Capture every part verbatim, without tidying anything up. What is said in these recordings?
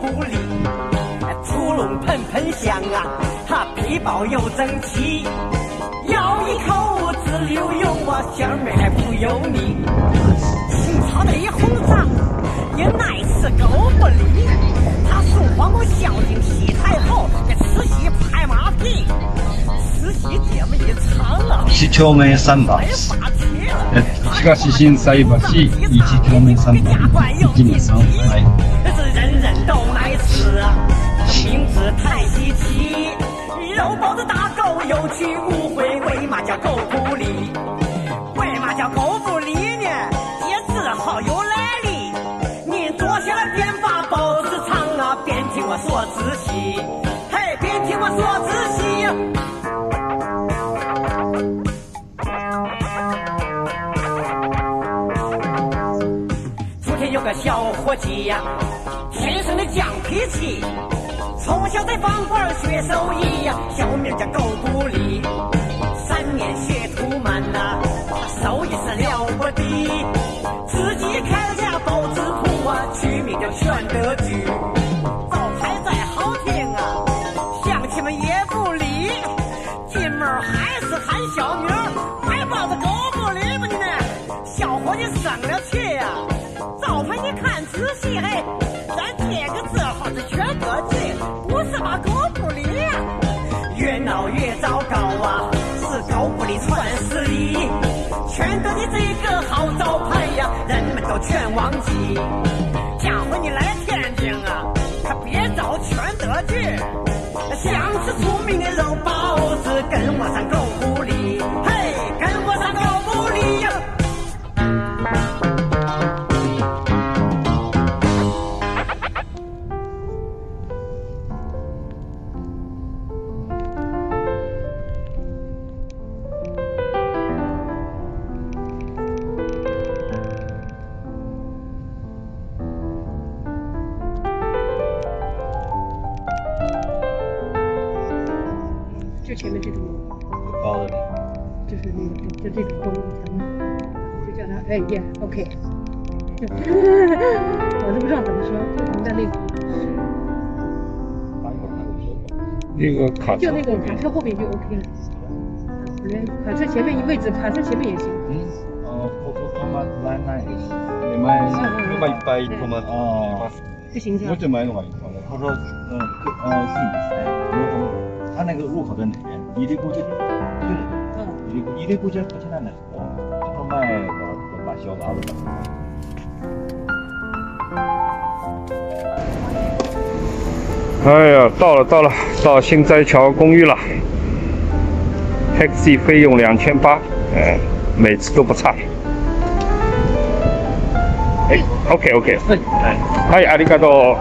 不离。出笼喷喷香啊，哈皮包又整齐，咬一口滋溜油啊，馅儿还不油腻。清朝的一红掌也乃是狗不理，他送皇宫孝敬西太后，给慈禧拍马屁。慈禧这么一唱啊， 西桥门三把戏，しかし心斎橋一桥门三把戏，今年三百。 是人人都爱吃啊，名字太稀奇。肉包子大狗有去无回，为嘛叫狗不理？为嘛叫狗不理呢？这字好有来历。您坐下来便把包子尝啊，便听我说仔细，嘿，便听我说仔细呀。昨天有个小伙计呀、啊，天生的犟脾气，从小在饭馆学手艺呀、啊，小名叫狗不理。三年学徒们呐、啊，手艺是了不得，自己开了家包子铺啊，取名叫全德居。招牌再好听啊，乡亲们也不理，进门还是喊小名，卖包子狗不理吧你呢？小伙计生了气呀、啊！招牌你看仔细嘿，咱这个字号是全德居，不是把狗不理呀、啊！越闹越糟糕啊！是狗不理传十里，全德的这个好招牌呀，人们都全忘记。下回你来天津啊，可别找全德居，想吃出名的肉包子，跟我上狗不理，嘿，跟我上狗不理呀！ 就前面这种包的， 就是那个，就这种动物层，就叫它哎耶 ，OK。我都不知道怎么说，就我们在那个， 那个卡车， 就那个卡车后面就 OK 了。连卡车前面一位置，卡车前面也行。 嗯，哦，ここ止まらないです。前、車いっぱい止まってます。 不行是吧？ もうちょい前の方がいいかな。他说，嗯，呃，是你的，我他那个入口在哪边？入り口じゃ、うん。入り口じゃこちらなんですけど、ちょっと前の場所があるから。哎呀，到了到了，到新斋桥公寓了。taxi 费用两千八，嗯，每次都不差。哎 ，OK OK， はい、ありがとう。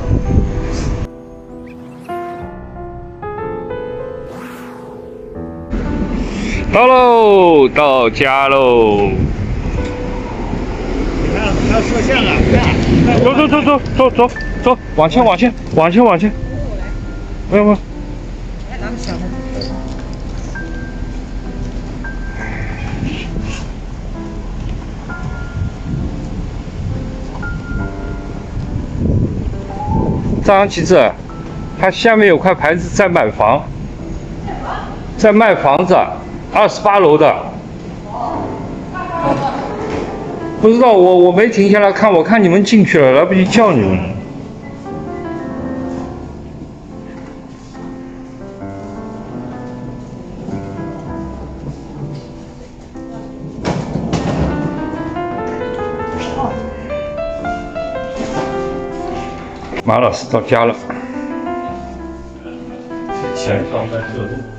到喽，到家喽。 看，要摄像了，看。 走走走走走走走，往前往前往前往前。不用不用。 来，咱们小的。 张扬旗帜，它下面有块牌子在买房，在卖房子，二十八楼的。不知道我我没停下来看，我看你们进去了，来不及叫你们。马老师到家了，前方在这里。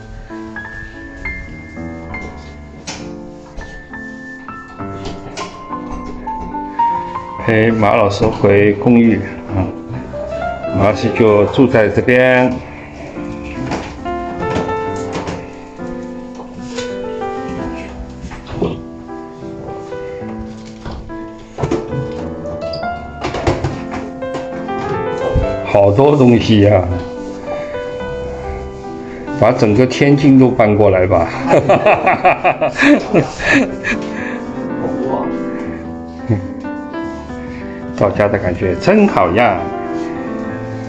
陪马老师回公寓啊，马老师就住在这边。好多东西呀、啊，把整个天津都搬过来吧。到家的感觉真好呀。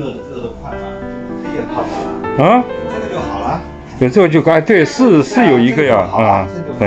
个这个都快了，这也泡好了， 啊， 这个就好了。 对，这个就该对，是是有一个呀，啊，对。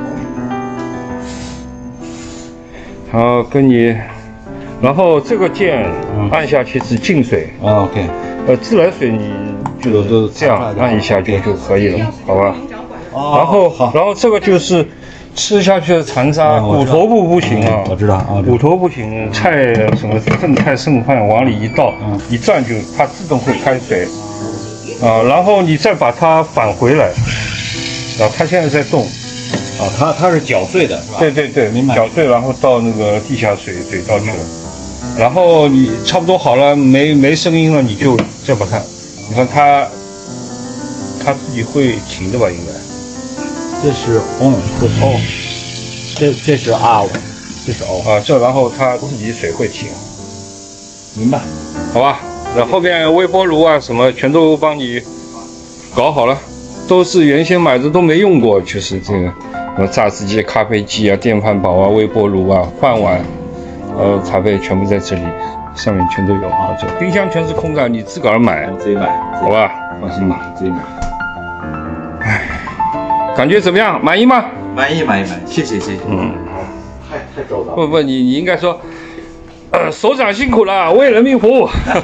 然后跟你，然后这个键按下去是净水， 啊 ，OK， 呃，自来水你就都这样按一下就就可以了，好吧？然后好，然后这个就是吃下去的残渣，骨头部不行啊， 我知道啊， 骨头不行，菜什么剩菜剩饭往里一倒，一转就它自动会开水。啊，然后你再把它返回来，啊，它现在在动， 啊，它它是搅碎的，是吧？ 对对对， 明白。 搅碎，然后到那个地下水水道去了，然后你差不多好了，没没声音了，你就再把它，你看它，它自己会停的吧？应该。 这是 on， 这是 on， 这这是 out， 这是 on 啊，这然后它自己水会停， 明白？ 好吧。那后面微波炉啊什么全都帮你搞好了，都是原先买的都没用过，就是这个什么榨汁机、咖啡机啊、电饭煲啊、微波炉啊、饭碗，呃，茶杯全部在这里，上面全都有啊。这冰箱全是空的，你自个儿买， 我自己买， 好吧？ 放心吧，自己买。 唉，感觉怎么样？满意吗？ 满意，满意，满意，谢谢，谢谢。 嗯， 太太周到。 不不，你你应该说。呃，首长辛苦了，为人民服务。 哎，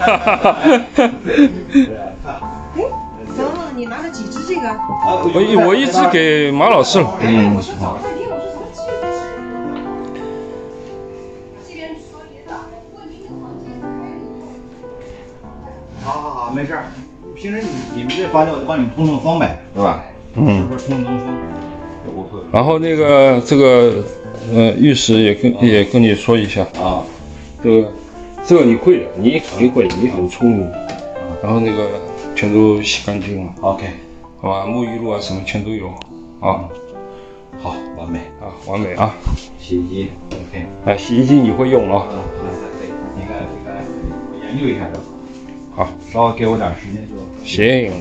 等等，你拿了几只这个？ 我我一只给马老师了。嗯，好。 好好好，没事儿。平时你你们这房间我就帮你们通通风呗，对吧？ 嗯。 通通风。我会。 然后那个这个呃浴室也跟也跟你说一下啊。 这个，这个你会的，你肯定会，你很聪明。然后那个全都洗干净了 ，OK， 好吧？沐浴露啊什么全都有，啊， 好，完美啊，完美啊！ 洗衣机 ，OK， 啊，洗衣机你会用啊？ 嗯，可以，应该应该我研究一下就好。 好， 稍微给我点时间就行。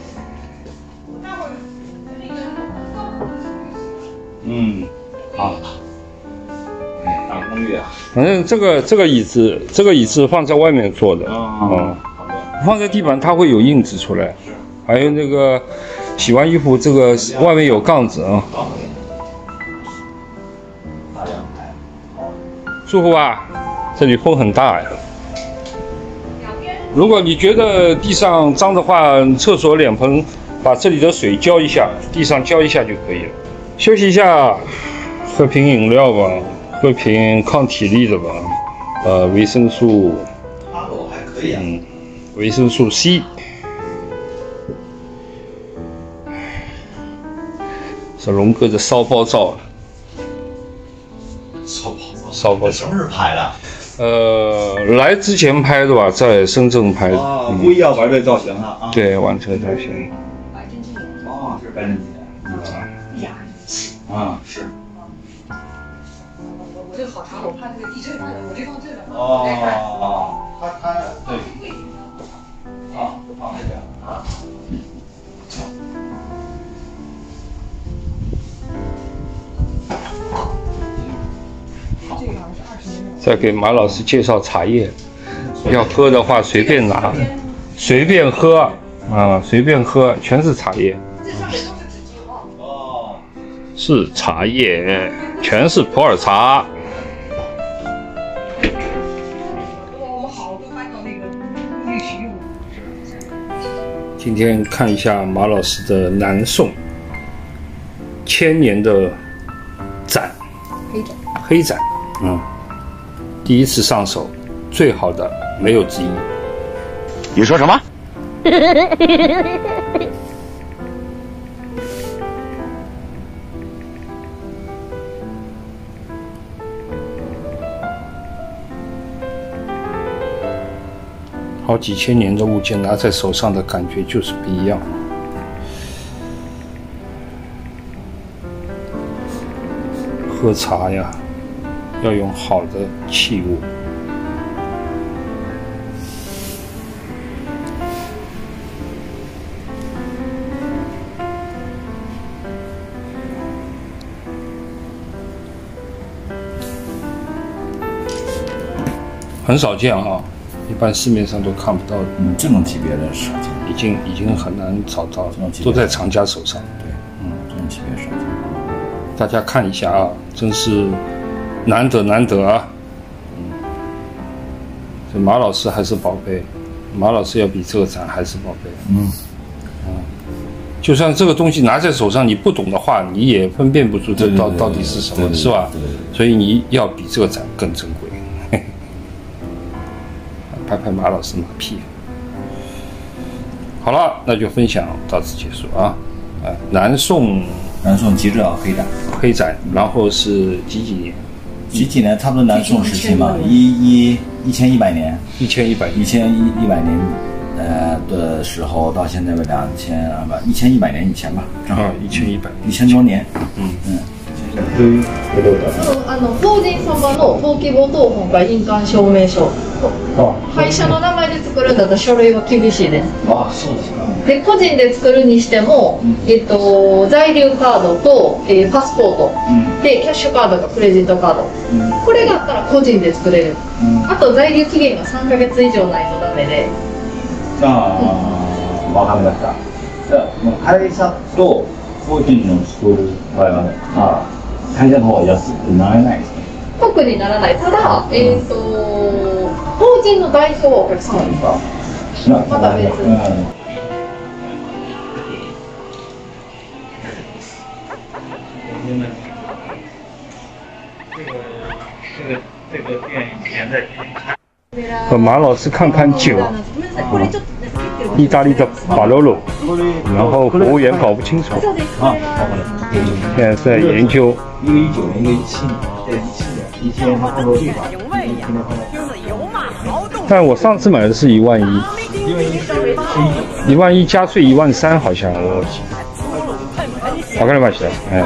嗯，好。大公寓啊，反正这个这个椅子，这个椅子放在外面坐的， 啊， 放在地板它会有印子出来。还有那个洗完衣服，这个外面有杠子啊，舒服吧？这里风很大呀。如果你觉得地上脏的话，厕所脸盆把这里的水浇一下，地上浇一下就可以了。休息一下，喝瓶饮料吧。喝瓶抗体力的吧，呃，维生素， 哈喽还可以啊， 嗯，维生素 C。这龙哥的骚包照， 骚包照， 骚包照， 什么时候拍的？ 呃，来之前拍的吧，在深圳拍的。 哦，故意要玩这造型啊？啊， 对，玩这个造型。 白珍珠。 哦，是白珍珠。 呀， 啊，是。 我这个好长，我怕这个地震，我这放这了。 哦，他他对，啊，就放这边啊。 这个好像是二十年。 再给马老师介绍茶叶，要喝的话随便拿，随便喝啊，随便喝，全是茶叶。 这上面都是纸巾哦。 哦， 是茶叶，全是普洱茶。今天看一下马老师的南宋千年的展， 黑展， 黑展，嗯，第一次上手，最好的没有之一。 你说什么？ 好几千年的物件拿在手上的感觉就是不一样。喝茶呀，要用好的器物。很少见啊。 一般市面上都看不到的， 嗯，这种级别的手机已经已经很难找到了这种级，别都在厂家手上。 对，嗯，这种级别手机， 大家看一下啊，真是难得难得啊！这马老师还是宝贝，马老师要比这个展还是宝贝。 嗯， 就算这个东西拿在手上，你不懂的话，你也分辨不出这到到底是什么，是吧？所以你要比这个展更珍贵。嘿嘿拍拍马老师马屁。好了，那就分享到此结束啊。呃，南宋南宋极致黑展， 黑展，然后是几几年？ 几几年？差不多南宋时期嘛，一一一千一百年， 一千一百一千一一百年，呃的时候到现在为两千二百一千一百年以前吧，正好啊，一千一百， 一千多年。 嗯嗯。 あの法人様の登記簿謄本が印鑑証明書。会社の名前で作るんだと書類は厳しいです。 あ、そうですか。 で個人で作るにしても、えっと在留カードと、えー、パスポート、うん、でキャッシュカードとクレジットカード、うん、これがあったら個人で作れる。うん、あと在留期限がさんかげつ以上ないとダメで。 ああ、わかりました。じゃあ会社と個人の作る場合はね、あ会社の方は安くならないですね。 特にならない。ただ、えっと法人の代表はお客様ですか？また別。 这个店以前在和马老师看看酒，意大利的巴罗罗，然后服务员搞不清楚啊， 现在在研究。 一个一九年，一个一七年，对，一七年，一七年它放落地吧。 但我上次买的是一万一，一万一加税一万三，好像我。わかりました。哎。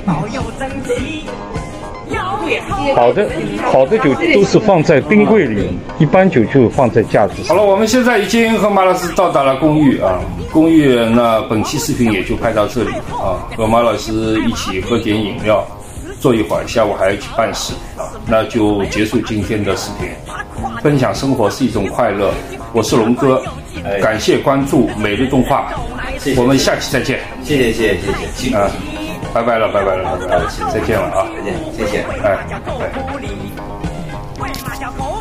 好的，好的酒都是放在冰柜里，一般酒就放在架子上。好了，我们现在已经和马老师到达了公寓啊，公寓那本期视频也就拍到这里啊，和马老师一起喝点饮料，坐一会儿，下午还要去办事啊，那就结束今天的视频。分享生活是一种快乐，我是龙哥，感谢关注每日动画，我们下期再见。 谢谢谢谢谢谢啊。拜拜了，拜拜了，拜拜了，再见了啊！ 再见，谢谢， 哎，哎。